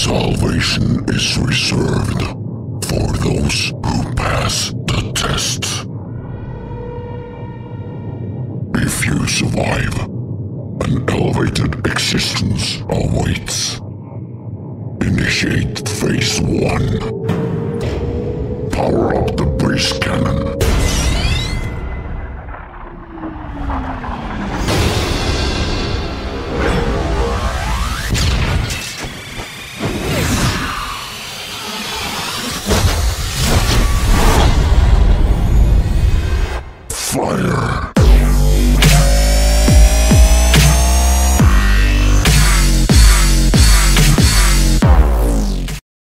Salvation is reserved for those who pass the test. If you survive, an elevated existence awaits. Initiate Phase 1. Power up the base cannon.